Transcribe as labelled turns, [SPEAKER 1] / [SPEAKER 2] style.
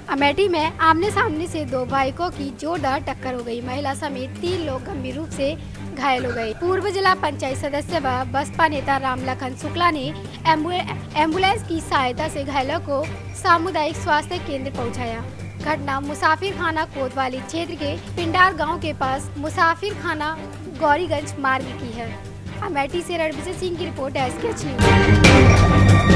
[SPEAKER 1] अमेठी में आमने सामने से दो बाइकों की जोरदार टक्कर हो गई। महिला समेत 3 लोग गंभीर रूप से घायल हो गए। पूर्व जिला पंचायत सदस्य व बसपा नेता रामलखन शुक्ला ने एम्बुलेंस की सहायता से घायलों को सामुदायिक स्वास्थ्य केंद्र पहुंचाया। घटना मुसाफिर खाना कोतवाली क्षेत्र के पिंडार गांव के पास मुसाफिर खाना गौरीगंज मार्ग की है। अमेठी से रणविजय सिंह की रिपोर्ट है SKH न्यूज़।